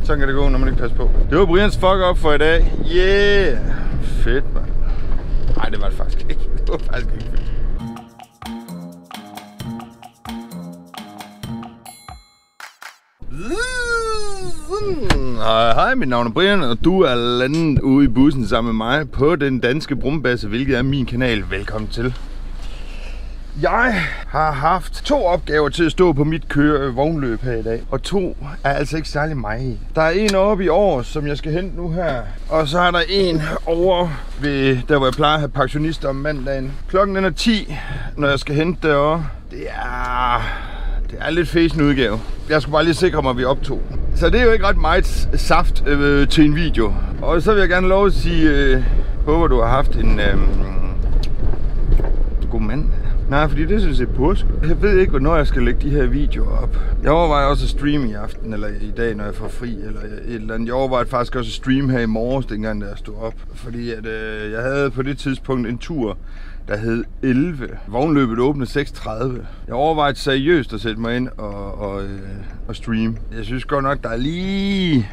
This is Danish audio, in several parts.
Sådan kan det gå, når man ikke passer på. Det var Brians fuck up for i dag. Yeah! Fedt, mand. Nej, det var det faktisk ikke. Det var faktisk ikke fedt. Hej, mit navn er Brian, og du er landet ude i bussen sammen med mig på den danske brumbasse, hvilket er min kanal. Velkommen til. Jeg har haft 2 opgaver til at stå på mit vognløb her i dag, og 2 er altså ikke særlig meget. Der er en oppe i år, som jeg skal hente nu her, og så er der en over ved der, hvor jeg plejer at have pensionister om mandagen. Klokken er 10, når jeg skal hente derovre. Det er lidt fæsen udgave. Jeg skal bare lige sikre mig, at vi optog. Så det er jo ikke ret meget saft til en video. Og så vil jeg gerne lov at sige, håber du har haft en god mand. Nej, fordi det synes jeg er påske. Jeg ved ikke, hvornår jeg skal lægge de her videoer op. Jeg overvejer også at streame i aften, eller i dag, når jeg får fri, eller et eller andet. Jeg overvejer faktisk også at streame her i morges, dengang da jeg stod op. Fordi at, jeg havde på det tidspunkt en tur, der hed 11. Vognløbet åbnede 6:30. Jeg overvejede seriøst at sætte mig ind og streame. Jeg synes godt nok, der er lige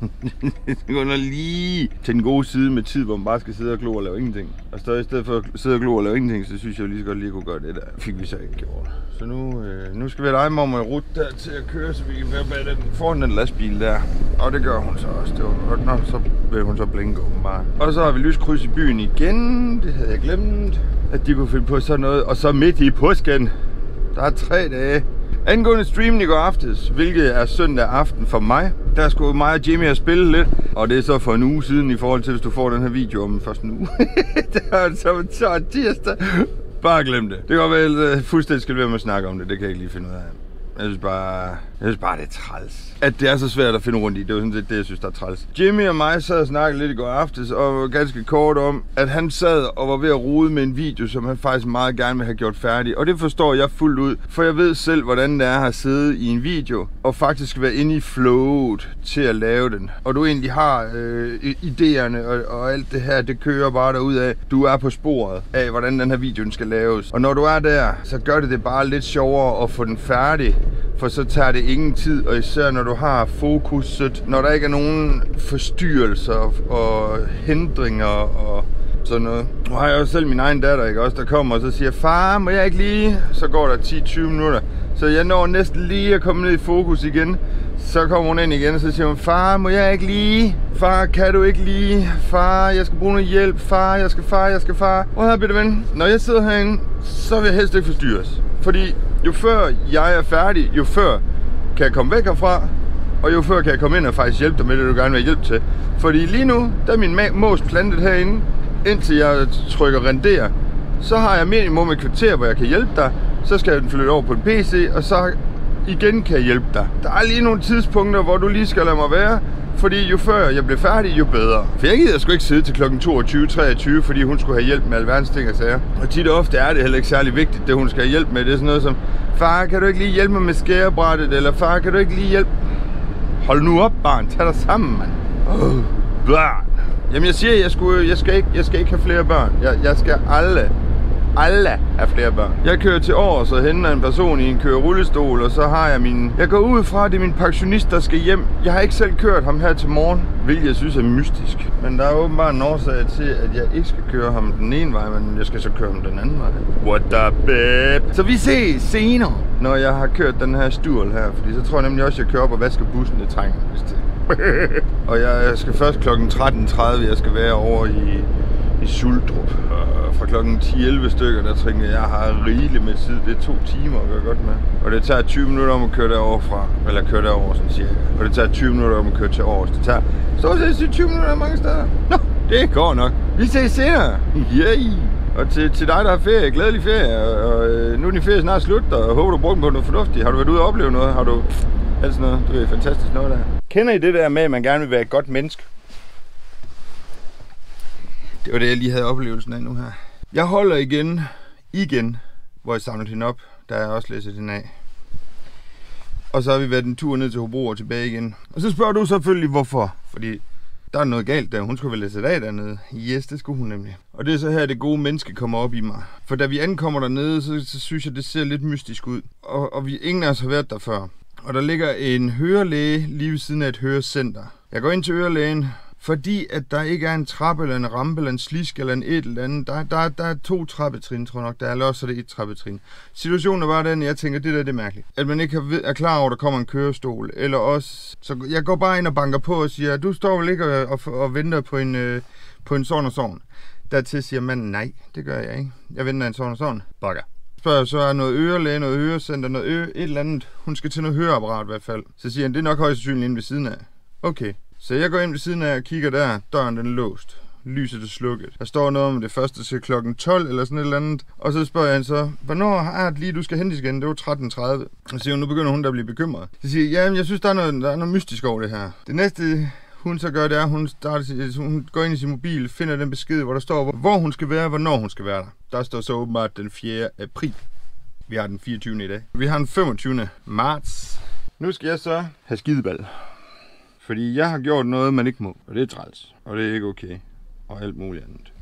til den gode side med tid, hvor man bare skal sidde og glo og lave ingenting. Og så i stedet for at sidde og glo og lave ingenting, så synes jeg lige så godt lige kunne gøre det der. Fik vi så ikke gjort. Så nu skal vi lege mig om at rute der til at køre, så vi kan være bag den foran den lastbil der. Og det gør hun så også. Det var godt nok, så vil hun så blinke åbenbart. Og så har vi lyskryds i byen igen. Det havde jeg glemt, at de kunne finde på sådan noget. Og så midt i påsken, der er 3 dage. Angående streamen i går aftes, hvilket er søndag aften for mig, der skulle mig og Jimmy have spillet lidt. Og det er så for en uge siden i forhold til, hvis du får den her video om først en uge. Det er så tirsdag. Bare glem det. Det kan godt være, at fuldstændig skal være med at snakke om det. Det kan jeg ikke lige finde ud af. Jeg synes bare, det er træls. At det er så svært at finde rundt i. Det er jo sådan set det, jeg synes, der er træls. Jimmy og mig sad og snakkede lidt i går aftes, og var ganske kort om, at han sad og var ved at rode med en video, som han faktisk meget gerne vil have gjort færdig. Og det forstår jeg fuldt ud, for jeg ved selv, hvordan det er at sidde i en video, og faktisk være inde i flowet til at lave den. Og du egentlig har idéerne og alt det her, det kører bare derudad. Du er på sporet af, hvordan den her video skal laves. Og når du er der, så gør det bare lidt sjovere at få den færdig. For så tager det ingen tid, og især når du har fokuset, når der ikke er nogen forstyrrelser og hindringer og sådan noget. Nu har jeg jo selv min egen datter, ikke også, der kommer og så siger, far, må jeg ikke lige? Så går der 10-20 minutter, så jeg når næsten lige at komme ned i fokus igen. Så kommer hun ind igen, og så siger hun, far, må jeg ikke lige? Far, kan du ikke lige? Far, jeg skal bruge noget hjælp. Far, jeg skal far. Og her, bitte ven, når jeg sidder herinde, så vil jeg helst ikke forstyrres. Fordi jo før jeg er færdig, jo før kan jeg komme væk herfra, og jo før kan jeg komme ind og faktisk hjælpe dig med det, du gerne vil have hjælp til. Fordi lige nu, der er min mås plantet herinde, indtil jeg trykker render, så har jeg minimum et kvarter, hvor jeg kan hjælpe dig. Så skal jeg den flytte over på en PC, og så igen kan jeg hjælpe dig. Der er lige nogle tidspunkter, hvor du lige skal lade mig være, fordi jo før jeg bliver færdig, jo bedre. For jeg gider sgu ikke sidde til klokken 22-23, fordi hun skulle have hjælp med alverdens ting og sager. Og tit og ofte er det heller ikke særlig vigtigt, det hun skal have hjælp med. Det er sådan noget som, far, kan du ikke lige hjælpe mig med skærebrættet? Eller far, kan du ikke lige hjælpe? Hold nu op, barn. Tag dig sammen, mand. Børn. Jamen jeg siger, jeg skal ikke have flere børn. Jeg skal alle have flere børn. Jeg kører til Aarhus og henter en person i en kørerullestol, og så har jeg jeg går ud fra, at det er min pensionist, der skal hjem. Jeg har ikke selv kørt ham her til morgen, hvilket jeg synes er mystisk. Men der er åbenbart en årsag til, at jeg ikke skal køre ham den ene vej, men jeg skal så køre ham den anden vej. What the babe? Så vi ses senere, når jeg har kørt den her sturl her, fordi så tror jeg nemlig også, at jeg kører op og vasker bussen, det trænger jeg til. Og jeg skal først klokken 13:30, jeg skal være over i Suldrup. Fra klokken 10-11 stykker, der tænker jeg har rigeligt med tid. Det er 2 timer at gøre godt med. Og det tager 20 minutter om at køre derover fra. Eller køre derover, sådan cirka. Og det tager 20 minutter om at køre til Aarhus. Det tager stort set 20 minutter mange steder. Nå, det går nok. Vi ses senere. Yay! Og til dig, der har ferie, glædelig ferie. Og nu er din ferie snart slut, og jeg håber, du bruger den på noget fornuftigt. Har du været ude og opleve noget? Har du alt sådan noget? Det er fantastisk noget der. Kender I det der med, at man gerne vil være et godt menneske? Det var det, jeg lige havde oplevelsen af nu her. Jeg holder igen, hvor jeg samlede hende op, der er også læsset hende af. Og så har vi været en tur ned til Hobro og tilbage igen. Og så spørger du selvfølgelig, hvorfor? Fordi der er noget galt der. Hun skulle vel læse af dernede. Yes, det skulle hun nemlig. Og det er så her, det gode menneske kommer op i mig. For da vi ankommer dernede, så synes jeg, det ser lidt mystisk ud. Og ingen af os har været der før. Og der ligger en hørelæge lige ved siden af et hørecenter. Jeg går ind til ørelægen, fordi at der ikke er en trappe, eller en rampe, eller en slisk, eller en et eller andet. Der er 2 trappetrin, tror jeg nok. Der er, eller også er det 1 trappetrin. Situationen er bare den, jeg tænker, det er mærkeligt. At man ikke er klar over, at der kommer en kørestol. Eller også, så jeg går bare ind og banker på og siger, du står vel ikke og venter på en sådan og sådan. Dertil siger man, nej, det gør jeg ikke. Jeg venter en sådan og sådan. Bakker. Spørger så er noget ørelæge, noget hørecenter, et eller andet. Hun skal til noget høreapparat i hvert fald. Så siger han, det er nok højst sandsynligt inde ved siden af. Okay. Så jeg går ind ved siden af og kigger der. Døren den er låst. Lyset er slukket. Der står noget om det første til klokken 12 eller sådan et eller andet. Og så spørger jeg så, hvornår er det lige, du skal hentes igen? Det var 13.30. Og så siger hun, nu begynder hun der at blive bekymret. Så siger jeg, jamen jeg synes, der er noget mystisk over det her. Det næste hun så gør, det er, hun går ind i sin mobil, finder den besked, hvor der står, hvor hun skal være, hvornår hun skal være der. Der står så åbenbart den 4. april. Vi har den 24. i dag. Vi har den 25. marts. Nu skal jeg så have skideball. Fordi jeg har gjort noget, man ikke må. Og det er træls. Og det er ikke okay. Og alt muligt andet.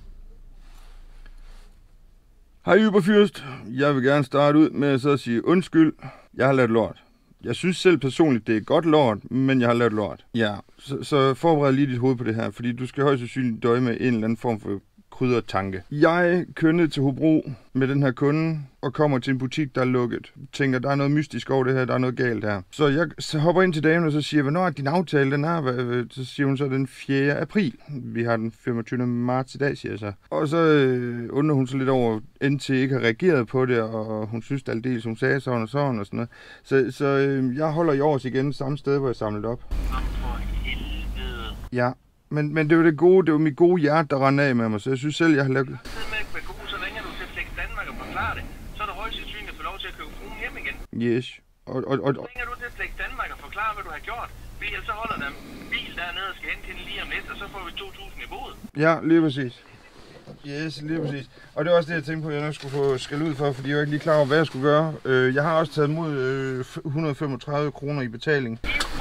Hej Yberfyrst. Jeg vil gerne starte ud med at så sige undskyld. Jeg har lavet lort. Jeg synes selv personligt, det er godt lort, men jeg har lavet lort. Ja, så forbered lige dit hoved på det her, fordi du skal højst sandsynligt døje med en eller anden form for kryddertanke. Jeg kører ned til Hobro med den her kunde og kommer til en butik, der er lukket. Tænker, der er noget mystisk over det her, der er noget galt her. Så jeg hopper ind til damen og så siger, hvornår er din aftale? Den er, så siger hun så den 4. april. Vi har den 25. marts i dag, siger jeg så. Og så undrer hun så lidt over, indtil ikke har reageret på det, og hun synes det aldeles, hun sagde sådan og sådan og sådan noget. Så jeg holder i års igen samme sted, hvor jeg samlede op. For helvede. Ja. Men det var det var mit gode hjerte, der rendte af med mig, så jeg synes selv, jeg har lavet... Så ringer du til Flex Danmark og forklarer det, så er der højst sandsynligt at få lov til at købe fruen hjem igen. Yes. Ringer du til Flex Danmark og forklarer, hvad du har gjort, ellers så holder der en bil dernede og skal hente hende lige om lidt, og så får vi 2.000 i bod. Ja, lige præcis. Yes, lige præcis. Og det var også det, jeg tænkte på, at jeg nok skulle få skæld ud for, fordi jeg var ikke lige klar over, hvad jeg skulle gøre. Jeg har også taget imod 135 kroner i betaling.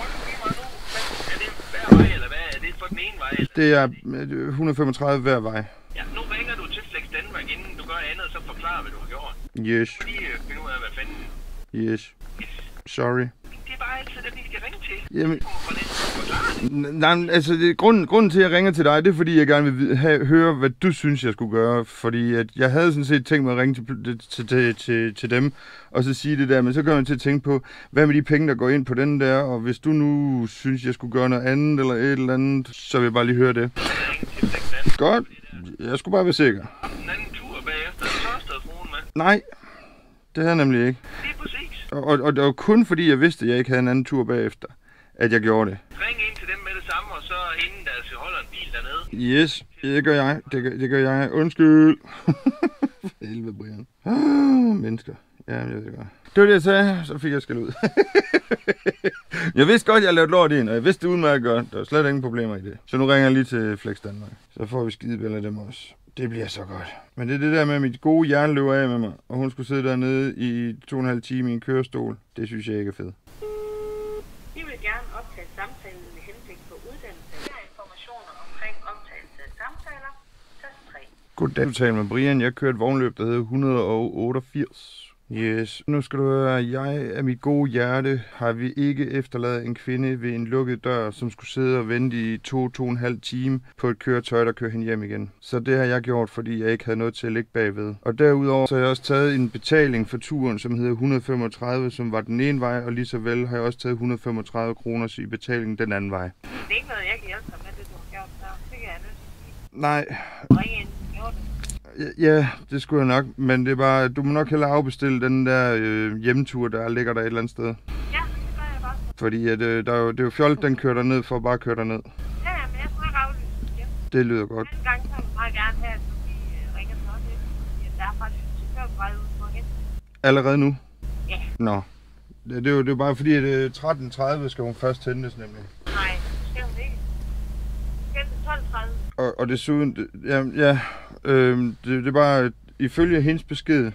Den ene vej, eller? Det er 135 hver vej. Ja, nu ringer du til Flex Danmark, inden du gør andet, så forklarer, hvad du har gjort. Yes. Fordi finde ud af, hvad fanden... Yes. Sorry. Det er bare altid det, vi skal ringe til. Jamen... Nej, altså grunden til, at jeg ringer til dig, det er, fordi jeg gerne vil høre, hvad du synes, jeg skulle gøre. Fordi at jeg havde sådan set tænkt mig at ringe til dem, og så sige det der. Men så kommer jeg til at tænke på, hvad med de penge, der går ind på den der. Og hvis du nu synes, jeg skulle gøre noget andet, eller et eller andet, så vil jeg bare lige høre det. Godt. Jeg skulle bare være sikker. En anden tur bagefter, så har stået fruen med. Nej, det havde jeg nemlig ikke. Det er præcis. Og det var kun fordi, jeg vidste, at jeg ikke havde en anden tur bagefter, at jeg gjorde det. Ring ind til dem med det samme, og så inden der holder en bil dernede. Yes, det gør jeg. Det gør jeg. Undskyld. For helvede, Brian. Mennesker. Ja, jeg ved det godt. Det var det, jeg sagde. Så fik jeg skæld ud. Jeg vidste godt, at jeg lavede lort ind, og jeg vidste det udmærket godt. Der var slet ingen problemer i det. Så nu ringer jeg lige til Flex Danmark. Så får vi skidebæl af dem også. Det bliver så godt. Men det er det der med, at mit gode hjerne løber af med mig, og hun skulle sidde dernede i 2,5 timer i en kørestol. Det synes jeg ikke er fedt. Vi vil gerne optage samtalen med henblik på uddannelse. Flere informationer omkring optagelse af samtaler. Tast 3. Goddag, du taler med Brian. Jeg kørte et vognløb, der hedder 188. Yes. Nu skal du høre, jeg af mit gode hjerte har vi ikke efterladet en kvinde ved en lukket dør, som skulle sidde og vente i 2,5 timer på et køretøj, der kører hende hjem igen. Så det har jeg gjort, fordi jeg ikke havde noget til at ligge bagved. Og derudover så har jeg også taget en betaling for turen, som hedder 135, som var den ene vej, og lige så vel har jeg også taget 135 kroner i betalingen den anden vej. Det er ikke noget, jeg kan hjælpe dig med, det du har gjort, så det kan jeg nødt til. Nej. Ring ind, gjorde det. Ja, det skulle jeg nok, men det er bare, du må nok hellere afbestille den der hjemtur, der ligger der et eller andet sted. Ja, det gør jeg bare. Fordi at, det er jo fjollet, den kører derned for at bare køre derned. Ja, men jeg skal aflyse igen. Det lyder godt. Den gang så vil jeg meget gerne have, at du ringer til os lidt, fordi der er faktisk chaufførbrev ud på hende. Allerede nu? Ja. Nå. Det er jo bare fordi, at 13.30 skal hun først hentes nemlig. Nej, det skal hun ikke. Det skal 12.30. Og desuden, det er bare, ifølge hendes besked,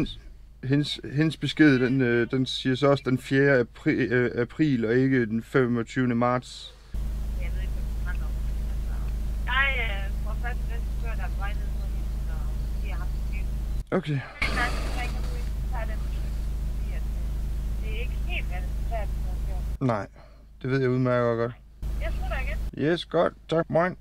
hendes besked, den siger så også den 4. april og ikke den 25. marts. Jeg ved ikke, hvad du snakker om. Jeg får fat i den chaufør, der er på vej ned på hende, og de har haft det skidt. Okay. Det er ikke, så kan du ikke tage den beslutning, fordi det er ikke helt, hvad det er, Nej, det ved jeg udmærket godt. Jeg slutter igen. Yes, godt. Tak, moin.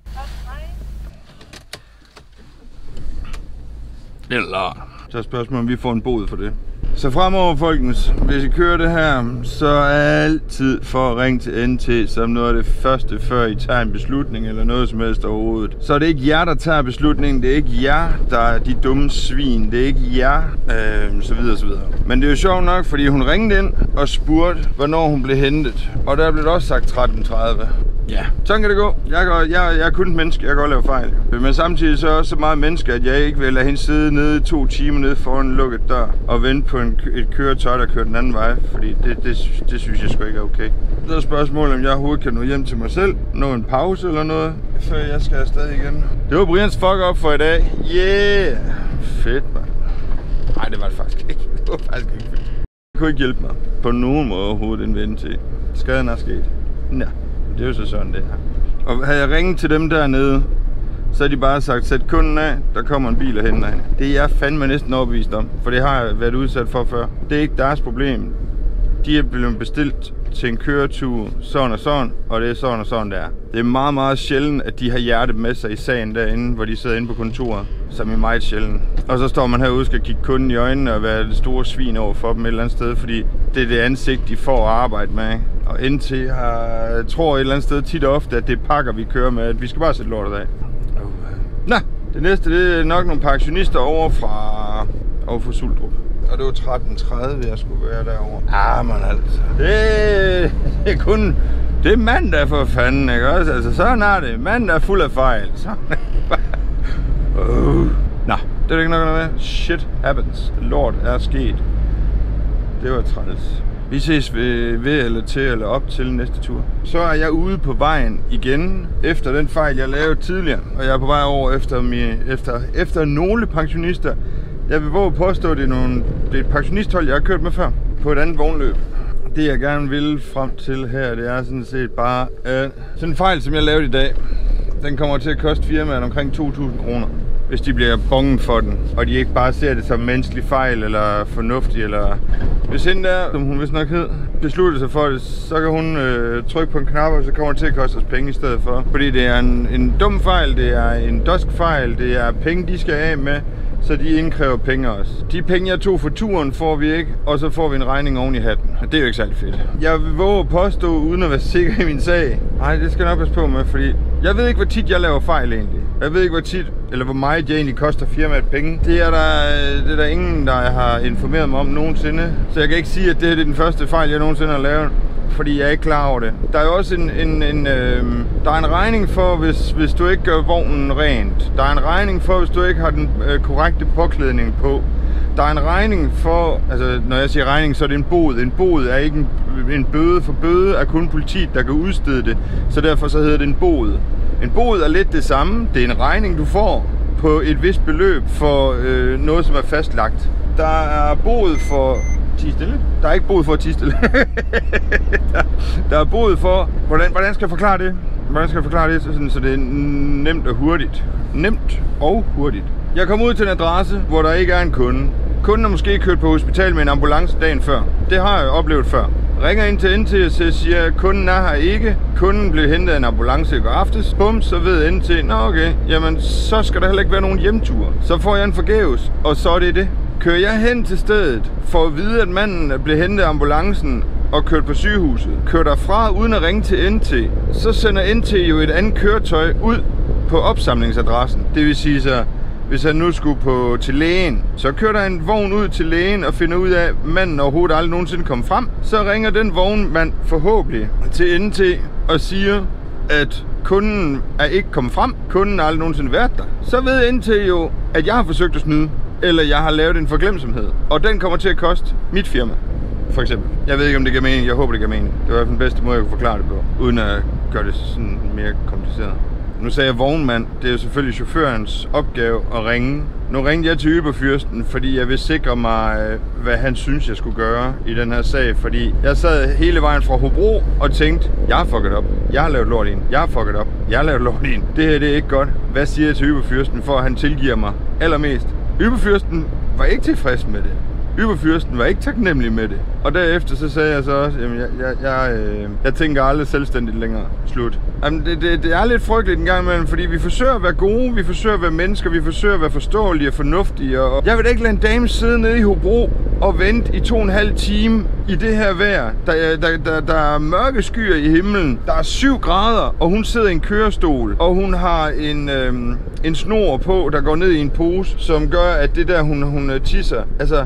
Eller så er spørgsmålet, om vi får en bod for det. Så fremover, folkens, hvis I kører det her, så er altid for at ringe til NT som noget af det første, før I tager en beslutning eller noget som helst overhovedet. Så er det ikke jer, der tager beslutningen, det er ikke jer, der er de dumme svin, det er ikke jer, så videre, så videre. Men det er jo sjovt nok, fordi hun ringede ind og spurgte, hvornår hun blev hentet. Og der blev det også sagt 13:30. Ja, sådan kan det gå. Jeg er kun et menneske, jeg kan godt lave fejl. Men samtidig så er jeg også så meget menneske, at jeg ikke vil lade hende sidde nede i 2 timer nede foran en lukket dør og vente på et køretøj, der kører den anden vej. Fordi det synes jeg sgu ikke er okay. Så er spørgsmålet, om jeg overhovedet kan nå hjem til mig selv, nå en pause eller noget, før jeg skal afsted igen. Det var Brians fuck up for i dag. Yeah! Fedt, man. Nej, det var det faktisk ikke. Det var faktisk ikke fedt. Jeg kunne ikke hjælpe mig på nogen måde overhovedet en ven til. Skaden er sket. Ja. Det er jo så sådan det her. Og havde jeg ringet til dem dernede, så har de bare sagt, sæt kunden af, der kommer en bil og henter hende. Det er jeg fandme næsten overbevist om, for det har jeg været udsat for før. Det er ikke deres problem. De er blevet bestilt til en køretur, sådan og det er sådan og sådan der. Det er meget, meget sjældent, at de har hjertet med sig i sagen derinde, hvor de sidder inde på kontoret, som er meget sjældent. Og så står man herude og skal kigge kunden i øjnene og være det store svin over for dem et eller andet sted, fordi det er det ansigt, de får at arbejde med. Og NT tror et eller andet sted tit og ofte, at det pakker, vi kører med, at vi skal bare sætte lortet af. Nå, det næste det er nok nogle pensionister over fra Suldrup. Og det var 13:30, jeg skulle være derovre. Men altså. Det er kun... Det er mandag for fanden, ikke også? Altså, sådan er det. Mandag er fuld af fejl. Nå, det er ikke nok med. Shit happens. Lort er sket. Det var træls. Vi ses ved eller til eller op til næste tur. Så er jeg ude på vejen igen, efter den fejl, jeg lavede tidligere. Og jeg er på vej over efter nogle pensionister. Jeg vil våge at påstå, at det er et pensionisthold, jeg har kørt med før, på et andet vognløb. Det jeg gerne vil frem til her, det er sådan set bare, sådan en fejl, som jeg lavede i dag, den kommer til at koste firmaet omkring 2.000 kroner. Hvis de bliver bonget for den, og de ikke bare ser det som menneskelig fejl eller fornuftig, eller... Hvis hende der, som hun vist nok hed, beslutter sig for det, så kan hun trykke på en knap, og så kommer det til at koste os penge i stedet for. Fordi det er en dum fejl, det er en dusk fejl, det er penge, de skal af med, så de indkræver penge også. De penge, jeg tog for turen, får vi ikke, og så får vi en regning oven i hatten. Det er jo ikke særlig fedt. Jeg vil våge at påstå, uden at være sikker i min sag. Nej, det skal jeg nok passe på med, fordi jeg ved ikke, hvor tit jeg laver fejl egentlig. Jeg ved ikke, hvor tit, eller hvor meget jeg egentlig koster firmaet penge. Det er der ingen, der har informeret mig om nogensinde. Så jeg kan ikke sige, at det her er den første fejl, jeg nogensinde har lavet. Fordi jeg er ikke klar over det. Der er jo også der er en regning for, hvis du ikke gør vognen rent. Der er en regning for, hvis du ikke har den korrekte påklædning på. Der er en regning for, altså når jeg siger regning, så er det en bod. En bod er ikke en bøde, for bøde er kun politiet, der kan udstede det. Så derfor så hedder det en bod. En bod er lidt det samme. Det er en regning, du får på et vist beløb for noget, som er fastlagt. Der er bod for... Stille. Der er ikke bod for at tie stille. der er bod for... Hvordan skal jeg forklare det? Hvordan skal jeg forklare det, så det er nemt og hurtigt? Nemt og hurtigt. Jeg kommer ud til en adresse, hvor der ikke er en kunde. Kunden har måske kørt på hospital med en ambulance dagen før. Det har jeg oplevet før. Ringer ind til NT og siger, at kunden er her ikke. Kunden blev hentet af en ambulance i går aftes. Bum, så ved NT, nå okay, jamen så skal der heller ikke være nogen hjemtur. Så får jeg en forgæves, og så er det det. Kører jeg hen til stedet for at vide, at manden blev hentet af ambulancen og kørt på sygehuset, kører derfra uden at ringe til NT, så sender NT jo et andet køretøj ud på opsamlingsadressen. Det vil sige så, hvis han nu skulle til lægen, så kører der en vogn ud til lægen og finder ud af, at manden overhovedet aldrig nogensinde kommer frem. Så ringer den vognmand forhåbentlig til NT og siger, at kunden er ikke kommet frem. Kunden har aldrig nogensinde været der. Så ved NT jo, at jeg har forsøgt at snyde. Eller jeg har lavet en forglemsomhed. Og den kommer til at koste mit firma, for eksempel. Jeg ved ikke, om det giver mening. Jeg håber, det giver mening. Det var den bedste måde, jeg kunne forklare det på, uden at gøre det sådan mere kompliceret. Nu sagde jeg vognmand. Det er jo selvfølgelig chaufførens opgave at ringe. Nu ringede jeg til Überfürsten, fordi jeg vil sikre mig, hvad han synes, jeg skulle gøre i den her sag. Fordi jeg sad hele vejen fra Hobro og tænkte, jeg har fucket op. Jeg har lavet lort i en. Jeg har fucket op. Jeg har lavet lort i en. Det her, det er ikke godt. Hvad siger jeg til Überfürsten, for at han tilgiver mig allermest? Überfürsten var ikke tilfreds med det. Überfyrsten var ikke taknemmelig med det. Og derefter så sagde jeg så også, jamen jeg tænker aldrig selvstændigt længere. Slut. Jamen, det er lidt frygteligt en gang imellem, fordi vi forsøger at være gode, vi forsøger at være mennesker, vi forsøger at være forståelige og fornuftige. Og jeg vil ikke lade en dame sidde nede i Hobro og vente i 2,5 time i det her vejr. Der er mørke skyer i himlen, der er 7 grader, og hun sidder i en kørestol, og hun har en snor på, der går ned i en pose, som gør, at det der, hun tisser, altså,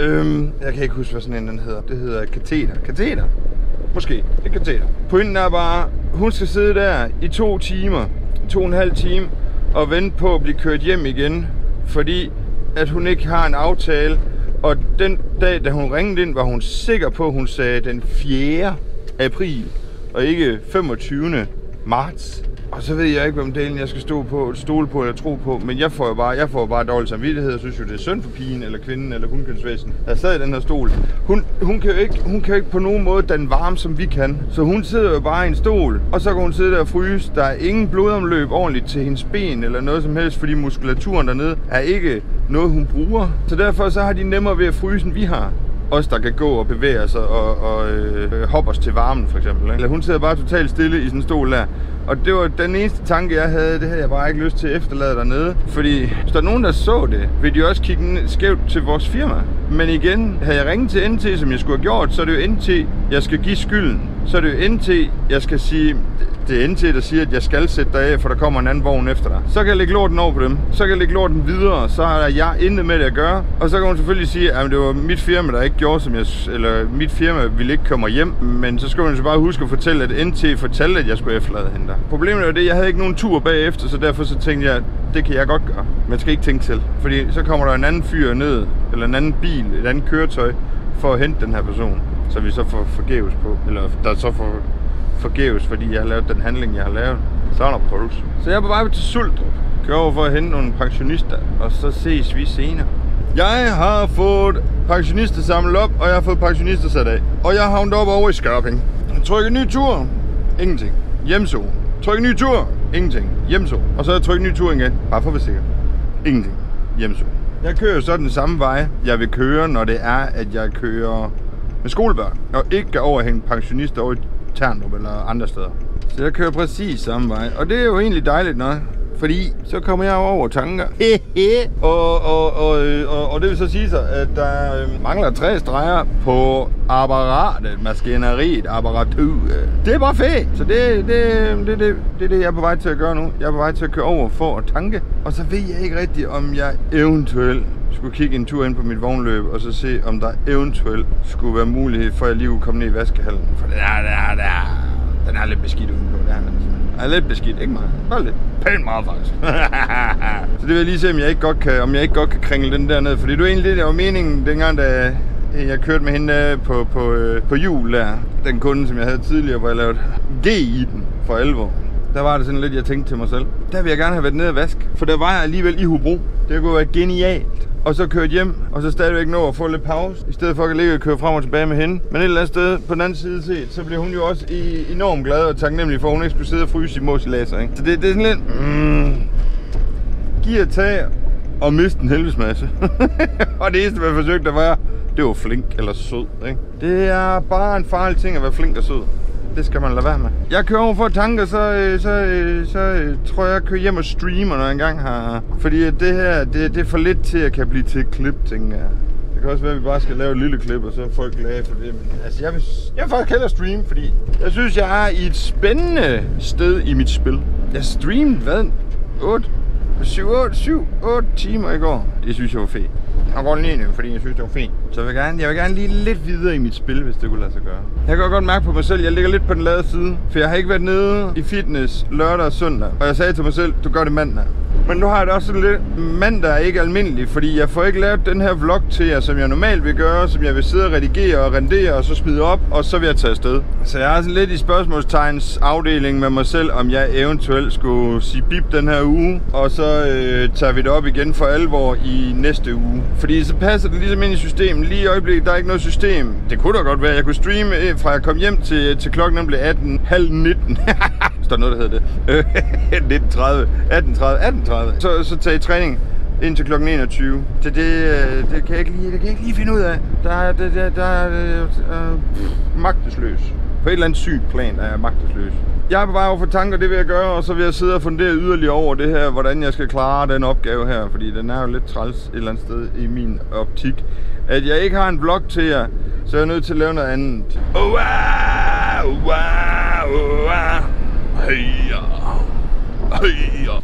jeg kan ikke huske, hvad sådan en den hedder. Det hedder kateter. Kateter? Måske. Det er kateter. Pointen er bare, hun skal sidde der i 2 timer, 2,5 time, og vente på at blive kørt hjem igen, fordi at hun ikke har en aftale. Og den dag, da hun ringede ind, var hun sikker på, at hun sagde den 4. april, og ikke 25. marts. Og så ved jeg ikke, hvem delen jeg skal stole på eller tro på, men jeg får bare dårlig samvittighed og synes jo, det er synd for pigen eller kvinden eller hundkønsvæsen, der sad i den her stol. Hun kan jo ikke på nogen måde danne varme, som vi kan. Så hun sidder jo bare i en stol, og så kan hun sidde der og fryse. Der er ingen blodomløb ordentligt til hendes ben eller noget som helst, fordi muskulaturen dernede er ikke noget, hun bruger. Så derfor så har de nemmere ved at fryse, end vi har. Os, der kan gå og bevæge os og hoppe os til varmen, for eksempel. Eller hun sidder bare totalt stille i sådan en stol der. Og det var den eneste tanke, jeg havde. Det havde jeg bare ikke lyst til at efterlade dernede. Fordi hvis der er nogen, der så det, vil de også kigge skævt til vores firma. Men igen, havde jeg ringet til NT, som jeg skulle have gjort, så er det jo NT, jeg skal give skylden. Så er det jo NT, jeg skal sige, det er NT, der siger, at jeg skal sætte dig af, for der kommer en anden vogn efter dig. Så kan jeg lægge lorten over på dem. Så kan jeg lægge lorten videre. Så har jeg intet med det at gøre. Og så kan hun selvfølgelig sige, at det var mit firma, der ikke gjorde, som jeg... Eller mit firma ville ikke komme hjem. Men så skal hun så bare huske at fortælle, at NT fortalte, at jeg skulle efterlade hende der. Problemet er det, jeg havde ikke nogen tur bagefter, så derfor så tænkte jeg, det kan jeg godt gøre. Man skal ikke tænke til. Fordi så kommer der en anden fyr ned, eller en anden bil, et andet køretøj, for at hente den her person. Så vi så får forgæves på. Eller der så får forgæves, fordi jeg har lavet den handling, jeg har lavet. Så er der puls. Så jeg er på vej til Suldrup. Kører over for at hente nogle pensionister, og så ses vi senere. Jeg har fået pensionister samlet op, og jeg har fået pensionister sat af. Og jeg har havnet op over i Skørping. Trykker ny tur. Ingenting. Hjemso. Tryk ny tur. Ingenting. Hjemso. Og så tryk ny tur igen. Bare for at være sikker. Ingenting. Hjemso. Jeg kører så den samme vej, jeg vil køre, når det er, at jeg kører med skolebørn. Og ikke går over at hænge pensionister over i Terndrup eller andre steder. Så jeg kører præcis samme vej. Og det er jo egentlig dejligt nok. Fordi så kommer jeg over tanker. Og det vil så sige sig, at der mangler 3 streger på apparatet, maskineriet, apparaturet. Det er bare fedt. Så det er det, jeg er på vej til at gøre nu. Jeg er på vej til at køre over for at tanke. Og så ved jeg ikke rigtigt, om jeg eventuelt skulle kigge en tur ind på mit vognløb, og så se, om der eventuelt skulle være mulighed for, at jeg lige kunne komme ned i vaskehallen. For den er lidt beskidt udenpå. Den er lidt beskidt, ikke meget. Bare lidt. Pænt meget faktisk. Så det vil jeg lige se, om jeg ikke godt kan kringle den der ned. Fordi det var egentlig det, der var meningen, dengang da jeg kørte med hende på jul der. Den kunde, som jeg havde tidligere, hvor jeg lavede G i den for alvor. Der var det sådan lidt, jeg tænkte til mig selv. Der vil jeg gerne have været nede og vask. For der var jeg alligevel i Hobro. Det kunne være genialt. Og så kørt hjem, og så stadigvæk nå at få lidt pause. I stedet for at ligge og køre frem og tilbage med hende. Men et eller andet sted på den anden side set, så bliver hun jo også enormt glad og taknemmelig for, at hun ikke skulle sidde og fryse i mosilaser, ikke? Så det er sådan lidt... Giv og tag og miste en helvedes masse. Og det eneste, man forsøgte, det var flink eller sød, ikke? Det er bare en farlig ting at være flink og sød. Det skal man lade være med. Jeg kører over for at tanke, så tror jeg kører hjem og streamer, når jeg engang har... Fordi det her, det er for lidt til at kan blive til et klip, tænker jeg. Det kan også være, at vi bare skal lave et lille klip, og så er folk glade for det. Men altså, jeg vil faktisk hellere streame, fordi jeg synes, jeg er i et spændende sted i mit spil. Jeg streamede, 7-8 timer i går. Det synes jeg var fedt. Jeg går lige nu, fordi jeg synes, det var fint. Så jeg vil gerne lige lidt videre i mit spil, hvis det kunne lade sig gøre. Jeg kan godt mærke på mig selv, at jeg ligger lidt på den lade side. For jeg har ikke været nede i fitness lørdag og søndag. Og jeg sagde til mig selv, du gør det mandag. Men nu har jeg det også sådan lidt, mandag er ikke almindelig, fordi jeg får ikke lavet den her vlog til jer, som jeg normalt vil gøre, som jeg vil sidde og redigere og rendere og så smide op, og så vil jeg tage afsted. Så jeg er sådan lidt i spørgsmålstegns afdeling med mig selv, om jeg eventuelt skulle sige bip den her uge, og så tager vi det op igen for alvor i næste uge. Fordi så passer det ligesom ind i systemet. Lige i øjeblikket, der er ikke noget system. Det kunne da godt være, jeg kunne streame fra jeg kom hjem til klokken blev 18:30. Så der er noget, der hedder det. 19:30. 18:30. Så tage i træning. indtil kl. 21. Så det kan jeg ikke lige finde ud af. Der er magtesløs. På et eller andet sygt plan er jeg magtesløs. Jeg er på vej over for tanker, det vil jeg gøre, og så vil jeg sidde og fundere yderligere over det her, hvordan jeg skal klare den opgave her, fordi den er jo lidt træls et eller andet sted i min optik. At jeg ikke har en vlog til jer, så er jeg nødt til at lave noget andet. Heya.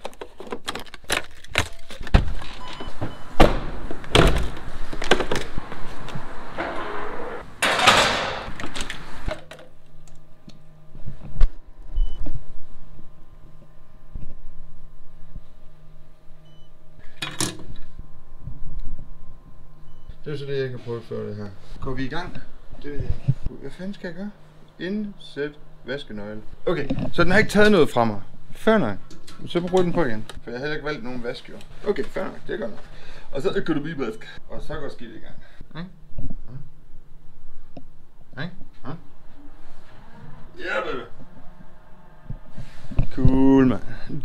Det er så det, jeg kan prøve før det her. Går vi i gang? Det ved jeg ikke. Hvad fanden skal jeg gøre? Indsæt vaskenøgle. Okay, så den har ikke taget noget fra mig. Fair nok. Så prøv den på igen. For jeg har heller ikke valgt nogen vask, jo. Okay, fair nok. Det er godt nok. Og så økonomivask. Og så går skidt i gang. Ja, baby. Cool, man.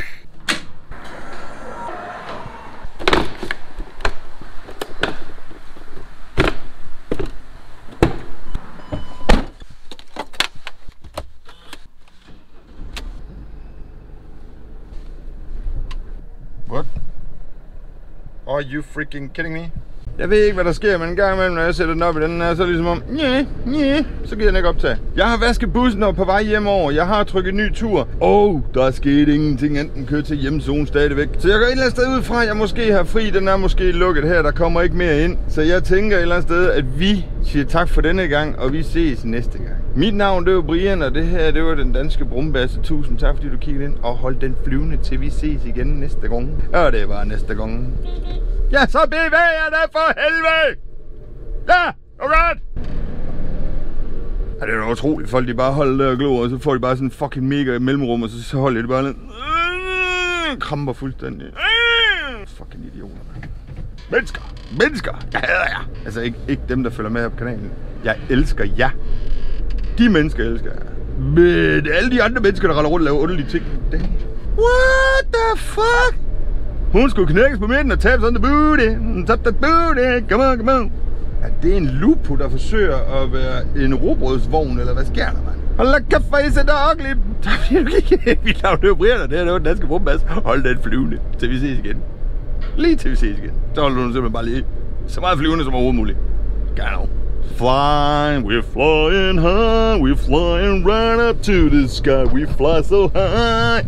What? Are you freaking kidding me? Jeg ved ikke, hvad der sker, men en gang imellem, når jeg sætter den op i den her, så er det ligesom om, så giver den ikke optage. Jeg har vasket bussen og på vej hjemover. Jeg har trykket ny tur. Der er sket ingenting, enten kører til hjemzone stadigvæk. Så jeg går et eller andet sted ud fra, at jeg måske har fri. Den er måske lukket her, der kommer ikke mere ind. Så jeg tænker et eller andet sted, at vi siger tak for denne gang, og vi ses næste gang. Mit navn, det var Brian, og det her, det var den danske brumbasse. Tusind tak, fordi du kiggede ind, og hold den flyvende, til vi ses igen næste gang. Og det var næste gang. Ja, så bevæger dig for helvede! Ja, alright! Ja, det er jo utroligt, folk de bare holder der og glor, og så får de bare sådan en fucking mega mellemrum, og så holder de bare lidt... Kramper fuldstændig. Fucking idioter, man. Mennesker! Jeg hader jer! Altså ikke dem, der følger med her på kanalen. Jeg elsker jer. De mennesker elsker jeg. Men alle de andre mennesker, der render rundt og laver underlige ting. What the fuck? Hun skulle knækkes på midten og tabe sådan the booty. Tap the booty. Come on, come on. Er det en lupo, der forsøger at være en robrødsvogn, eller hvad sker der, mand? Hold da kæft, hvor I sætter ugly. Vi laver det jo Brian, det her, det var den danske brumbasse. Hold den flyvende, til vi ses igen. Lige til vi ses igen. Så holder du simpelthen bare lige så meget flyvende som overhovedet muligt. Gerne. Flying, we're flying high. We're flying right up to the sky. We fly so high.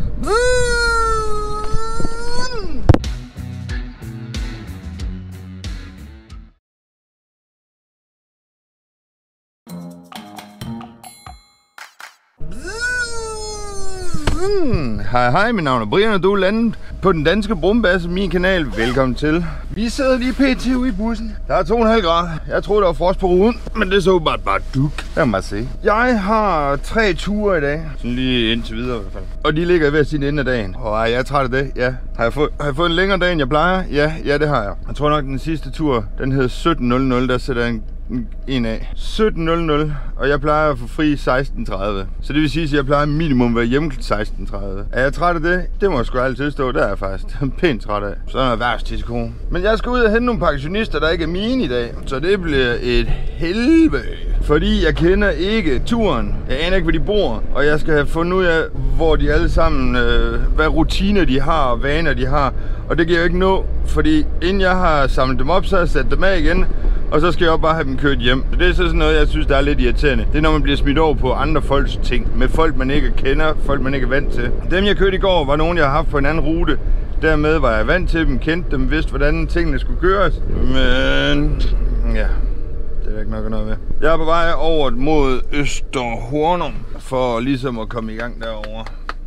Hej, mit navn er Brian, og du er landet på den danske brumbasse, min kanal. Velkommen til. Vi sidder lige pt. Ude i bussen. Der er 2,5 grader. Jeg troede, der var frost på ruden, men det så bare duk. Lad mig se. Jeg har 3 ture i dag. Sådan lige indtil videre i hvert fald. Og de ligger ved at sige enden af dagen. Og jeg er træt af det, ja. Har jeg fået en længere dag, end jeg plejer? Ja, det har jeg. Jeg tror nok, den sidste tur, den hed 17.00. Der sætter jeg en af. 17.00, og jeg plejer at få fri 16.30. Så det vil sige, at jeg plejer minimum at være hjemme til 16.30. Er jeg træt af det? Det må jeg sgu altid stå. Der er jeg faktisk pænt træt af. Så er jeg værtstisko. Men jeg skal ud og hente nogle pensionister, der ikke er mine i dag. Så det bliver et helvede. Fordi jeg kender ikke turen. Jeg aner ikke, hvor de bor. Og jeg skal have fundet ud af, hvor de alle sammen, hvad rutiner de har og vaner de har. Og det kan jeg jo ikke nå, fordi inden jeg har samlet dem op, så har jeg sat dem af igen. Og så skal jeg også bare have dem kørt hjem. Så det er sådan noget, jeg synes, der er lidt irriterende. Det er, når man bliver smidt over på andre folks ting. Med folk, man ikke kender, folk, man ikke er vant til. Dem, jeg kørte i går, var nogen, jeg har haft på en anden rute. Dermed var jeg vant til dem, kendte dem, vidste, hvordan tingene skulle gøres. Men ja, det er ikke nok noget med. Jeg er på vej over mod Østerhornum, for ligesom at komme i gang derovre.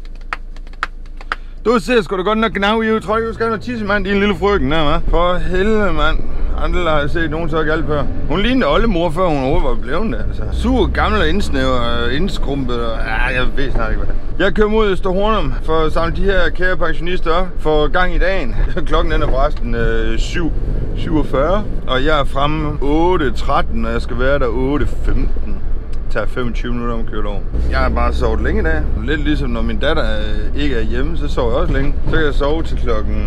Du ser sgu da godt nok gnave i ud. Tror jeg, du skal have noget tissemand, din lille frøken der, hva'? For helvede, mand. Andre har jeg set nogen så galt før. Hun lignede oldemor, før hun overhovedet var blevet det, altså. Sur, gammel og indsnæver, indskrumpet og... Ja, jeg ved snart ikke, hvad det er. Jeg kører mod Østerhornum for at samle de her kære pensionister op for gang i dagen. Klokken er forresten 7:47, og jeg er fremme 8:13, og jeg skal være der 8:15. Tager 25 minutter om at køre over. Jeg har bare sovet længe i dag. Lidt ligesom når min datter ikke er hjemme, så sover jeg også længe. Så kan jeg sove til klokken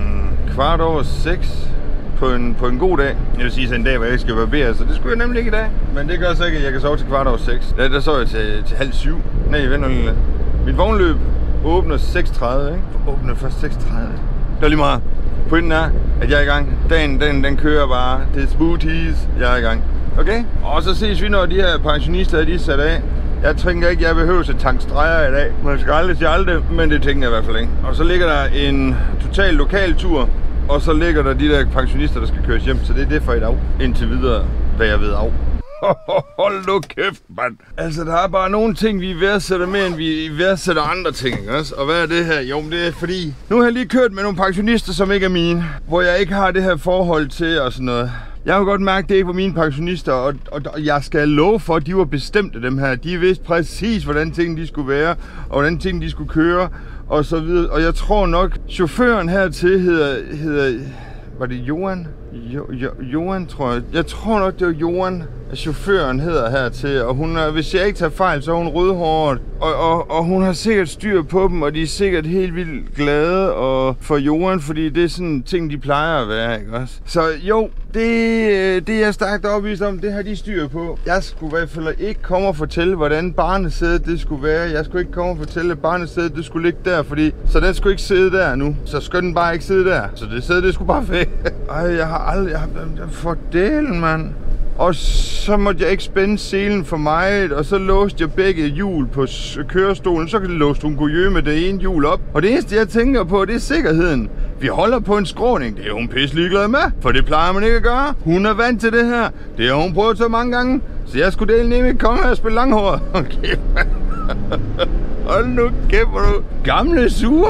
6:15 på en god dag. Jeg vil sige, sådan en dag, hvor jeg ikke skal barbere, så det skulle jeg nemlig ikke i dag. Men det gør så ikke, at jeg kan sove til 6:15. Der så jeg til 6:30. Nej, vent nu lige. Mit vognløb åbner 6:30, ikke? Åbner først 6:30. Det er lige meget. Pointen er, at jeg er i gang. Dagen den kører bare. Det er smoothies. Jeg er i gang. Okay? Og så ses vi, når de her pensionister de er sat af. Jeg tænker ikke, jeg behøver at tanke streger i dag. Man skal aldrig sige aldrig, men det tænker jeg i hvert fald ikke. Og så ligger der en total lokal tur. Og så ligger der de der pensionister, der skal køres hjem. Så det er det for i dag. Indtil videre, hvad jeg ved af. Hold nu kæft, mand. Altså, der er bare nogle ting, vi værdsætter mere, end vi værdsætter andre ting, ikke også? Og hvad er det her? Jo, men det er fordi... Nu har jeg lige kørt med nogle pensionister, som ikke er mine. Hvor jeg ikke har det her forhold til og sådan noget. Jeg har godt mærke, at det ikke var mine pensionister, og jeg skal love for, at de var bestemte, dem her. De vidste præcis, hvordan tingene de skulle være, og hvordan tingene de skulle køre, og så videre. Og jeg tror nok, chaufføren hertil hedder var det Johan? Johan, tror jeg. Jeg tror nok, det var Johan, at chaufføren hedder hertil. Og hun er, hvis jeg ikke tager fejl, så er hun rødhåret. Og hun har sikkert styr på dem, og de er sikkert helt vildt glade for Johan, fordi det er sådan ting, de plejer at være, ikke også? Så jo, det jeg stærkt overbevist om, det har de styr på. Jeg skulle i hvert fald ikke komme og fortælle, hvordan barnesædet det skulle være. Jeg skulle ikke komme og fortælle, at barnesædet det skulle ligge der, fordi så den skulle ikke sidde der nu. Så skal den bare ikke sidde der. Så det sæde, det skulle bare væk. Ej, jeg har aldrig... Fordelen, mand. Og så måtte jeg ikke spænde selen for mig, og så låste jeg begge hjul på kørestolen. Så låste hun gojø med det ene hjul op. Og det eneste, jeg tænker på, det er sikkerheden. Vi holder på en skråning. Det er hun pisselig glad med, for det plejer man ikke at gøre. Hun er vant til det her. Det har hun prøvet så mange gange. Så jeg skulle dele ikke komme her og spille langhåret. Okay, hold nu kæft, hvor du gamle sure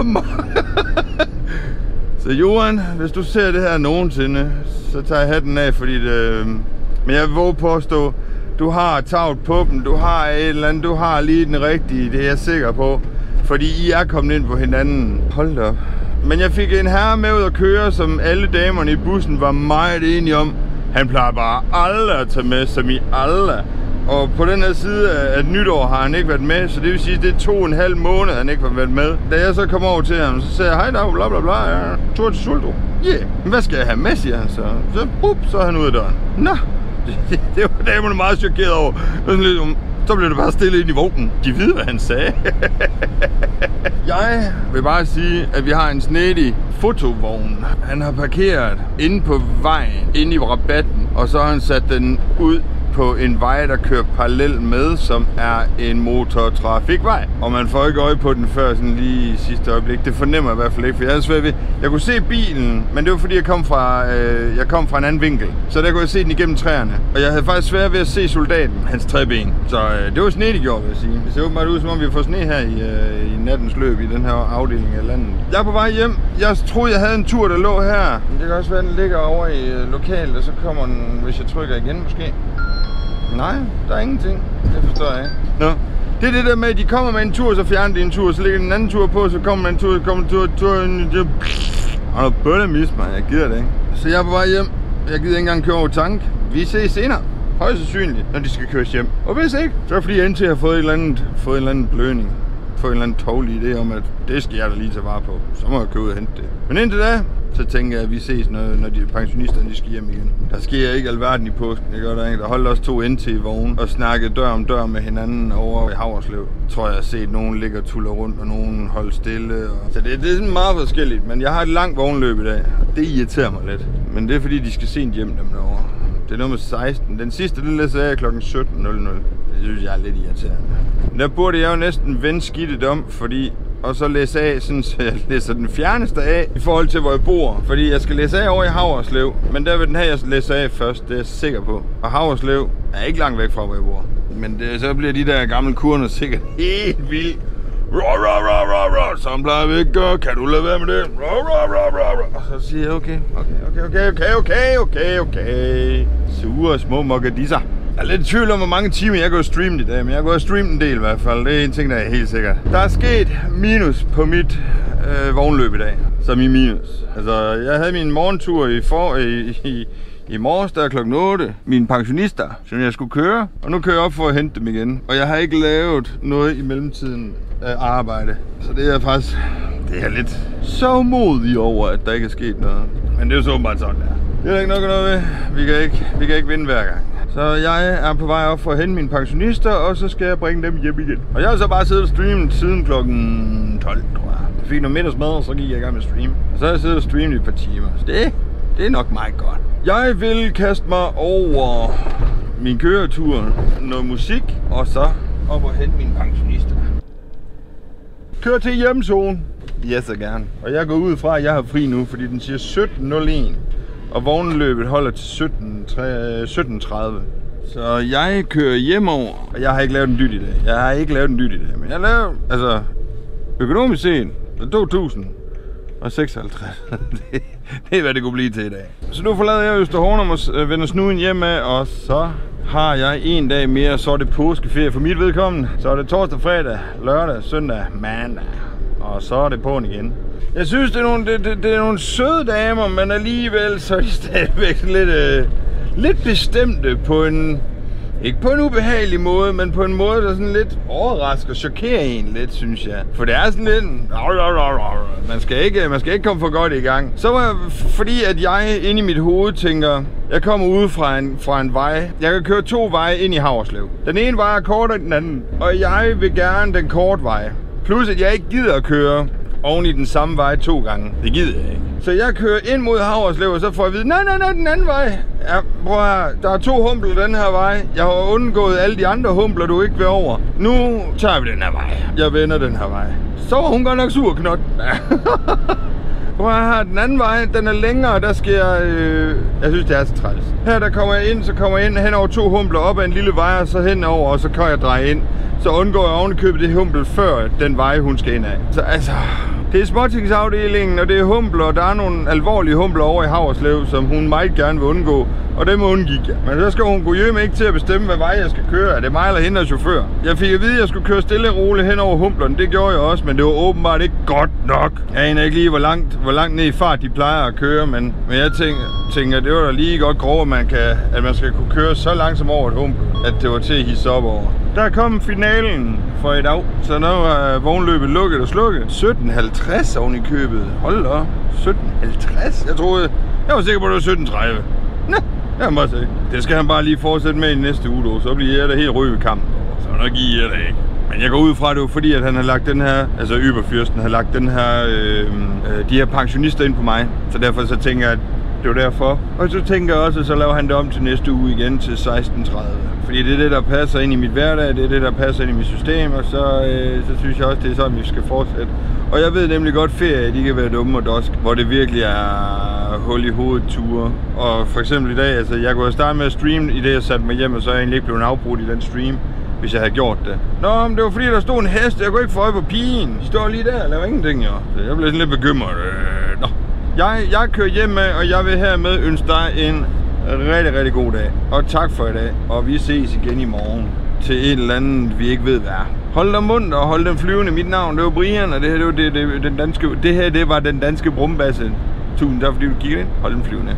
Så Johan, hvis du ser det her nogensinde, så tager jeg hatten af, fordi det... Men jeg vil våge påstå, du har tavlt på dem, du har et eller andet, du har lige den rigtige, det er jeg sikker på. Fordi I er kommet ind på hinanden. Hold da op. Men jeg fik en herre med ud at køre, som alle damerne i bussen var meget enige om. Han plejer bare aldrig at tage med, som i aldrig. Og på den her side af nytår har han ikke været med, så det vil sige, at det er 2,5 måneder, han ikke har været med. Da jeg så kom over til ham, så sagde jeg, hej da, bla bla bla, jeg tur til Sulto. Yeah, men hvad skal jeg have med, siger han så. Så er han ude af døren. Nå, det var damerne meget chokeret over. Så blev det bare stille ind i vognen. De ved, hvad han sagde. Jeg vil bare sige, at vi har en snedig fotovogn. Han har parkeret inde på vejen, inde i rabatten, og så har han sat den ud på en vej, der kører parallel med, som er en motortrafikvej. Og man får ikke øje på den før sådan lige i sidste øjeblik. Det fornemmer jeg i hvert fald ikke, for jeg havde svært ved. Jeg kunne se bilen, men det var fordi, jeg kom fra en anden vinkel. Så der kunne jeg se den igennem træerne. Og jeg havde faktisk svært ved at se soldaten, hans træben. Så det var snedigt gjort, vil jeg sige. Det ser åbenbart ud, som om vi har fået sne her i nattens løb i den her afdeling af landet. Jeg er på vej hjem. Jeg troede, jeg havde en tur, der lå her. Men det kan også være, den ligger over i lokalet, og så kommer den, hvis jeg trykker igen måske. Nej, der er ingenting. Det forstår jeg ikke. Nå. Det er det der med, at de kommer med en tur, så fjerner de en tur, så lægger den anden tur på, så kommer man en tur. Og noget bøllemis, man. Jeg gider det ikke. Så jeg er på vej hjem. Jeg gider ikke engang køre over tank. Vi ses senere. Højst sandsynligt, når de skal køres hjem. Og hvis ikke, så er det fordi, jeg indtil har fået en eller anden blødning. Fået en eller anden tårlig idé om, at det skal jeg da lige tage vare på. Så må jeg køre ud og hente det. Men indtil da, så tænker jeg, at vi ses, når de pensionisterne de skal hjem igen. Der sker ikke alverden i påsken, det gør der ikke. Der holdt også 2 NT i vogn og snakkede dør om dør med hinanden over i Havreslev. Tror jeg har set, nogen ligger og tuller rundt, og nogen holder stille. Så det er sådan meget forskelligt, men jeg har et langt vognløb i dag. Det irriterer mig lidt. Men det er fordi, de skal sent hjem dem derovre. Det er nummer 16. Den sidste, den læser jeg kl. 17.00. Det synes jeg er lidt irriterende. Der burde jeg jo næsten vende skidtet om, fordi... Og så læse af, sådan, så jeg læser den fjerneste af i forhold til, hvor jeg bor. Fordi jeg skal læse af over i Havreslev. Men der vil den her, jeg læser af først, det er jeg sikker på. Og Havreslev er ikke langt væk fra, hvor jeg bor. Men så bliver de der gamle kurner sikkert helt vildt. Sådan plejer vi ikke gøre. Kan du lade være med det? Og så siger jeg, okay. Sure små mokkadisser. Jeg er lidt i tvivl om, hvor mange timer jeg går og streame i dag, men jeg går og streame en del i hvert fald. Det er en ting, der er helt sikkert. Der er sket minus på mit vognløb i dag, som i minus. Altså, jeg havde min morgentur i morges, der er klokken 8. Mine pensionister, som jeg skulle køre, og nu kører jeg op for at hente dem igen. Og jeg har ikke lavet noget i mellemtiden af arbejde. Så det er faktisk Det er lidt så modig over, at der ikke er sket noget. Men det er jo så åbenbart sådan, der. Det er der ikke noget ved. Vi kan ikke vinde hver gang. Så jeg er på vej op for at hente mine pensionister, og så skal jeg bringe dem hjem igen. Og jeg har så bare siddet og streamet siden klokken 12, tror jeg. Jeg fik noget middagsmad, og så gik jeg i gang med at streame. Og så har jeg siddet og streamet i et par timer. Så det er nok meget godt. Jeg vil kaste mig over min køretur, noget musik, og så op og hente mine pensionister. Kør til hjemzone. Ja, så gerne. Og jeg går ud fra, at jeg har fri nu, fordi den siger 17.01. Og vognløbet holder til 17.30. Så jeg kører hjemover, og jeg har ikke lavet en dyt i dag. Men jeg lavede, altså, økonomisk set, 2.056. Det er, hvad det kunne blive til i dag. Så nu forlader jeg Østerhornum og vender snuden hjem af, og så har jeg en dag mere, så er det påskeferie for mit vedkommende. Så er det torsdag, fredag, lørdag, søndag, mandag, og så er det på'n igen. Jeg synes, det er nogle søde damer, men alligevel så er de stadigvæk lidt bestemte på en, ikke på en ubehagelig måde, men på en måde, der sådan lidt overrasker og chokerer en lidt, synes jeg. For det er sådan lidt, man skal ikke komme for godt i gang. Så var jeg, fordi at jeg inde i mit hoved tænker, jeg kommer ude fra en vej. Jeg kan køre 2 veje ind i Haverslev. Den ene vej er kortere end den anden, og jeg vil gerne den korte vej. Plus at jeg ikke gider at køre oven i den samme vej 2 gange. Det gider jeg ikke. Så jeg kører ind mod Haverslev, og så får jeg at vide, nej, den anden vej. Ja, prøv her, der er 2 humpler den her vej. Jeg har undgået alle de andre humpler, du ikke vil over. Nu tager vi den her vej. Jeg vender den her vej. Så var hun godt nok sur, Knot. Prøv her, den anden vej, den er længere, der skal jeg synes, det er så træls. Her der kommer jeg ind, så kommer jeg ind hen over 2 humpler op ad en lille vej, og så henover, og så kan jeg dreje ind. Så undgår jeg ovenikøbet det humpel før den vej, hun skal ind af. Så altså, det er småtingsafdelingen, og det er humpler, og der er nogle alvorlige humpler over i Haverslev, som hun meget gerne vil undgå. Og dem undgik jeg. Men så skal hun gå hjem ikke til at bestemme, hvad vej jeg skal køre. Er det mig eller hende, der er chauffør? Jeg fik at vide, at jeg skulle køre stille og roligt hen over humplerne. Det gjorde jeg også, men det var åbenbart ikke godt nok. Jeg aner ikke lige, hvor langt ned i fart de plejer at køre, men jeg tænker, det var da lige godt grov, at man skal kunne køre så langsomt over et humpel, at det var til at hisse op over. Der kom finalen for i dag, så nu er vognløbet lukket og slukket. 17.50 oven i købet. Hold da. 17.50? Jeg var sikker på, at det var 17.30. Nå, jeg må se. Det skal han bare lige fortsætte med i næste uge, dog. Så bliver jeg da helt rød ved kampen. Så nok giver jeg det ikke. Men jeg går ud fra, det var fordi, at han har lagt den her, altså Überfürsten har lagt den her, de her pensionister ind på mig. Så derfor så tænker jeg, at det var derfor. Og så tænker jeg også, at så laver han det om til næste uge igen til 16.30. Fordi det er det, der passer ind i mit hverdag, det er det, der passer ind i mit system, og så synes jeg også, det er sådan, vi skal fortsætte. Og jeg ved nemlig godt, ferie, de kan være dumme og dosk, hvor det virkelig er hul i hovedet ture. Og for eksempel i dag, altså jeg kunne have startet med at streame i det, jeg satte mig hjem, og så er jeg egentlig ikke blevet afbrudt i den stream, hvis jeg havde gjort det. Nå, men det var fordi, der stod en hest, jeg kunne ikke få øje på pigen. De står lige der og laver ingenting, jo. Så jeg blev sådan lidt bekymret. Nå. Jeg kører hjem med, og jeg vil hermed ønske dig en rigtig, rigtig god dag. Og tak for i dag, og vi ses igen i morgen til et eller andet, vi ikke ved hvad er. Hold dig mundt og hold den flyvende. Mit navn, det var Brian, og det her, det var den danske brumbasse. Tusind tak, fordi du kiggede ind. Hold den flyvende.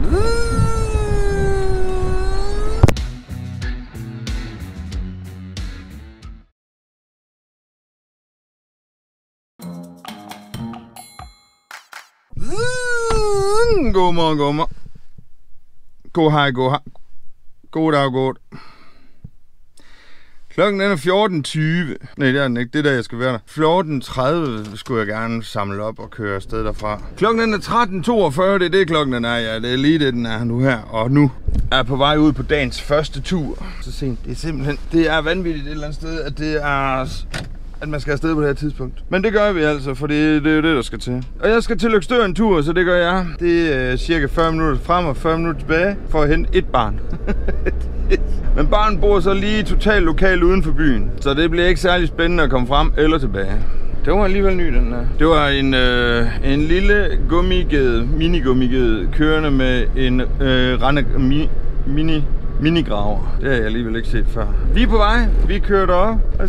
Godmorgen. God hej. God dag. Klokken er 14.20. Nej, det er den ikke. Det er der, jeg skal være der. 14.30 skulle jeg gerne samle op og køre afsted derfra. Klokken er 13.42. Det er det, klokken er. Ja, det er lige det, den er nu her. Og nu er jeg på vej ud på dagens første tur. Så sent. Det er simpelthen... Det er vanvittigt et eller andet sted, at det er... at man skal afsted på det her tidspunkt. Men det gør vi altså, for det er jo det, der skal til. Og jeg skal til Løgstør en tur, så det gør jeg. Det er cirka 40 minutter frem og 40 minutter tilbage for at hente et barn. Men barnet bor så lige totalt lokalt uden for byen, så det bliver ikke særlig spændende at komme frem eller tilbage. Det var alligevel ny, den her. Det var en lille minigummigede, kørende med en minigraver. Det har jeg alligevel ikke set før. Vi er på vej, vi kører derop, og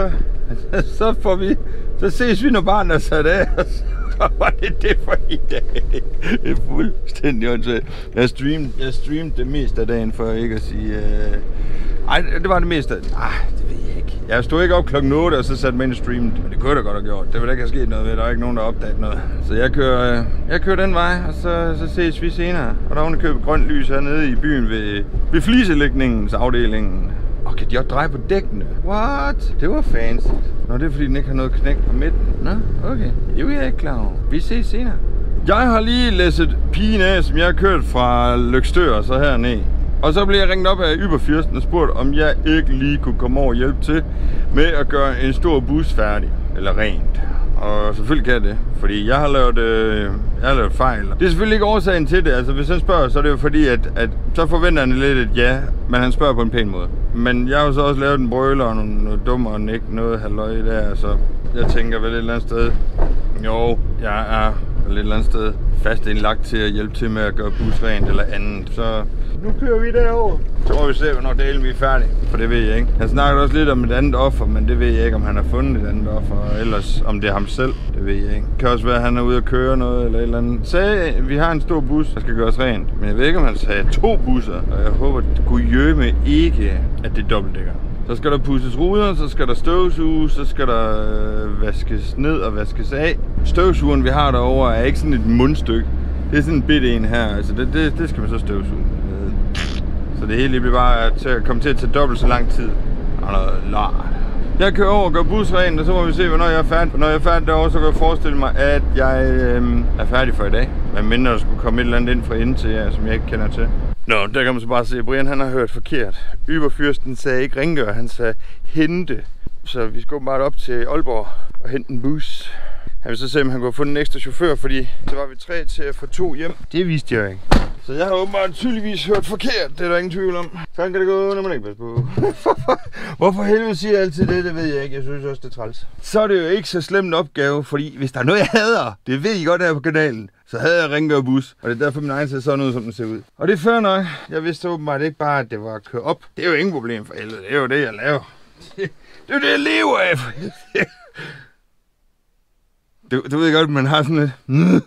så ses vi, når barnet er sat af, og så var det for i dag. Det er fuldstændig åndssvagt. Jeg streamede det meste af dagen, for ikke at sige Ej, det var det meste. Det ved jeg ikke. Jeg stod ikke op klokken 8 og så satte mig ind og streamet. Men det kunne jeg da godt have gjort. Det ville da ikke have sket noget ved. Der er ikke nogen, der har opdaget noget. Så jeg kører den vej, og så ses vi senere. Og der er købet grønt lys hernede i byen ved fliselægningens afdelingen. Og kan de også dreje på dækkene? What? Det var fancy. Nå, det er fordi den ikke har noget knæk på midten. Nå, okay. Det er jeg ikke klar over. Vi ses senere. Jeg har lige læsset pigen af, som jeg har kørt fra Løgstør og så herned. Og så blev jeg ringet op af Überfürsten og spurgt, om jeg ikke lige kunne komme over og hjælpe til med at gøre en stor bus færdig. Eller rent. Og selvfølgelig kan jeg det, fordi jeg har lavet fejl. Det er selvfølgelig ikke årsagen til det. Altså hvis han spørger, så er det jo fordi, at så forventer han lidt et ja, men han spørger på en pæn måde. Men jeg har jo så også lavet en brøler og noget dummer og ikke noget halløj der, så jeg tænker vel et eller andet sted. Jo, jeg er et eller andet sted fast indlagt til at hjælpe til med at gøre bus rent eller andet, så nu kører vi derover. Så må vi se, hvornår delen vi er færdige, for det ved jeg ikke. Han snakkede også lidt om et andet offer, men det ved jeg ikke, om han har fundet et andet offer, og ellers om det er ham selv, det ved jeg ikke. Det kan også være, at han er ude at køre noget eller et eller andet. Sagde, at vi har en stor bus, der skal gøres rent, men jeg ved ikke, om han sagde 2 busser, og jeg håber, at gudjøme ikke, at det er dobbeltdækker. Så skal der pudses ruder, så skal der støvsuges, så skal der vaskes ned og vaskes af. Støvsugeren, vi har derovre, er ikke sådan et mundstykke. Det er sådan en bitte en her, altså det skal man så støvsuge. Så det hele bliver bare til at komme til at tage dobbelt så lang tid. Og noget lort. Jeg kører over og gør busrent, og så må vi se, hvornår jeg er færdig. Når jeg er færdig derovre, så kan jeg forestille mig, at jeg er færdig for i dag. Men mindre der skulle komme et eller andet ind fra inden til jer, som jeg ikke kender til. Nå, der kan man så bare se, at Brian han har hørt forkert. Überfürsten sagde ikke rengør, han sagde hente. Så vi skal bare op til Aalborg og hente en bus. Han vil så se, om han kunne få en ekstra chauffør, fordi så var vi 3 til at få 2 hjem. Det vidste jeg ikke. Så jeg har åbenbart tydeligvis hørt forkert, det er der ingen tvivl om. Sådan kan det gå, når man ikke passer på. Hvorfor helvede siger jeg altid det, det ved jeg ikke. Jeg synes også, det er træls. Så er det jo ikke så slemt en opgave, fordi hvis der er noget, jeg hader, det ved I godt her på kanalen, så havde jeg rengørbus, og det er derfor min egen ser sådan ud, som den ser ud. Og det er fair nok. Jeg vidste åbenbart ikke bare, at det var at køre op. Det er jo ingen problem for helvede. Det er jo det, jeg laver. Det er jo det, jeg lever af. Du ved godt, at man har sådan lidt...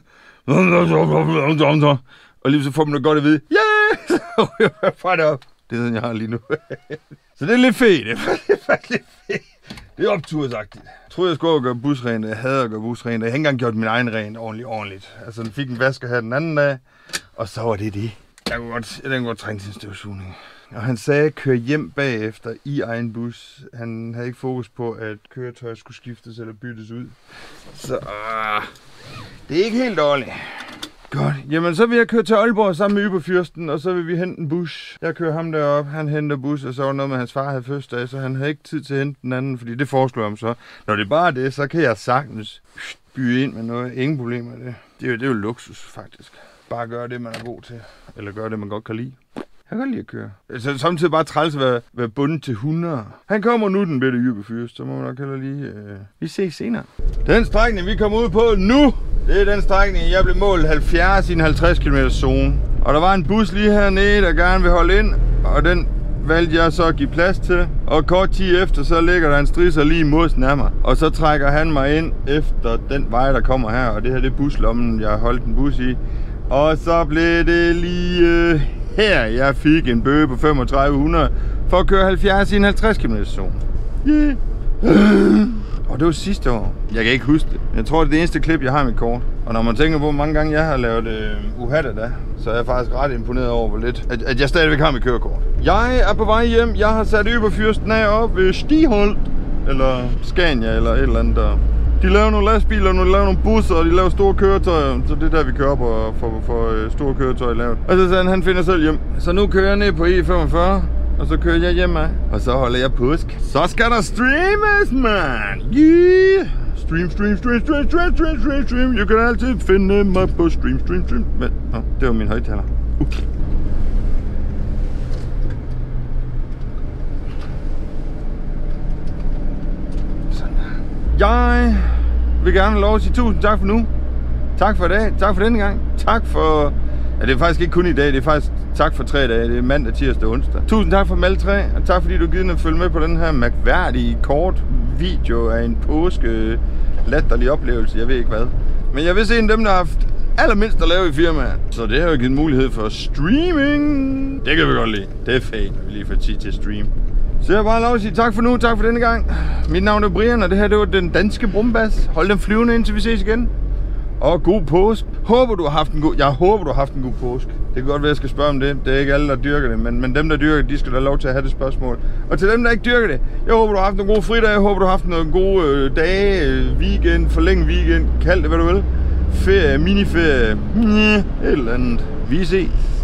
Og lige så får man det godt at vide. Ja! Så fra det op. Det er sådan, jeg har lige nu. Så det er lidt fedt. Det er faktisk lidt fedt. Det er optursagtigt. Jeg troede, jeg skulle gøre busrent. Jeg hader at gøre busrent. Jeg har ikke engang gjort min egen rent ordentligt. Altså, den fik en vasker her den anden dag. Og så var det det. Jeg kunne godt trænge til en støvsugning. Og han sagde, kør hjem bagefter i egen bus. Han havde ikke fokus på, at køretøjet skulle skiftes eller byttes ud. Så det er ikke helt dårligt. Godt. Jamen, så vil jeg køre til Aalborg sammen med Überfürsten, og så vil vi hente en bus. Jeg kører ham derop, han henter bus, og så var noget med, hans far havde fødselsdag, så han havde ikke tid til at hente den anden, fordi det foreslår ham så. Når det er bare det, så kan jeg sagtens byde ind med noget. Ingen problemer med det. Det er jo luksus, faktisk. Bare gøre det, man er god til. Eller gøre det, man godt kan lide. Jeg kan godt lide at køre. Så samtidig bare træls at være bundet til 100. Han kommer nu, den bitte Überfürst, så må man nok heller lige... Vi ses senere. Den strækning, vi kommer ud på nu, det er den strækning, jeg blev målt 70 i en 50 km zone. Og der var en bus lige hernede, der gerne vil holde ind, og den valgte jeg så at give plads til. Og kort tid efter, så ligger der en stridser lige modsat af mig. Og så trækker han mig ind efter den vej, der kommer her, og det her det er buslommen, jeg har holdt en bus i. Og så blev det lige... her, jeg fik en bøde på 3500 for at køre 70 i en 50 km zone. Yeah. Og det var sidste år. Jeg kan ikke huske det. Jeg tror, det er det eneste klip, jeg har i mit kort. Og når man tænker på, hvor mange gange jeg har lavet uhatter da, så er jeg faktisk ret imponeret over, hvor lidt, at jeg stadigvæk har mit kørekort. Jeg er på vej hjem. Jeg har sat Überfürsten af op ved Stiholt, eller Scania, eller et eller andet der. De laver nogle lastbiler, de laver nogle busser, og de laver store køretøjer. Så det er der, vi kører op og får store køretøjer lavet. Og så sagde han finder selv hjem. Så nu kører jeg ned på E45, og så kører jeg hjem af. Og så holder jeg påsk. Så skal der streames, man! Yeah! Stream. You kan altid finde mig på stream. Men, det var min højttaler. Okay. Jeg vil gerne have lov at sige tusind tak for nu. Tak for i dag. Tak for denne gang. Tak for... Ja, det er faktisk ikke kun i dag. Det er faktisk tak for 3 dage. Det er mandag, tirsdag og onsdag. Tusind tak for dem alle 3. Og tak fordi du har givet at følge med på den her mærkværdige kort video af en påske latterlig oplevelse. Jeg ved ikke hvad. Men jeg vil se en af dem, der har haft allermindst at lave i firmaet. Så det har jo givet mulighed for streaming. Det kan vi godt lide. Det er fedt, at vi lige får tid til at streame. Så jeg bare lov at sige tak for nu, tak for denne gang. Mit navn er Brian, og det her det var den danske Brumbas. Hold dem flyvende indtil vi ses igen. Og god påske. Jeg håber, du har haft en god påske. Det kan godt være, jeg skal spørge om det. Det er ikke alle, der dyrker det, men dem, der dyrker det, de skal da lov til at have det spørgsmål. Og til dem, der ikke dyrker det, jeg håber, du har haft nogle gode fridage. Jeg håber, du har haft nogle gode dage, weekend, forlænget weekend. Kald det, hvad du vil. Ferie, miniferie, et eller andet. Vi ses.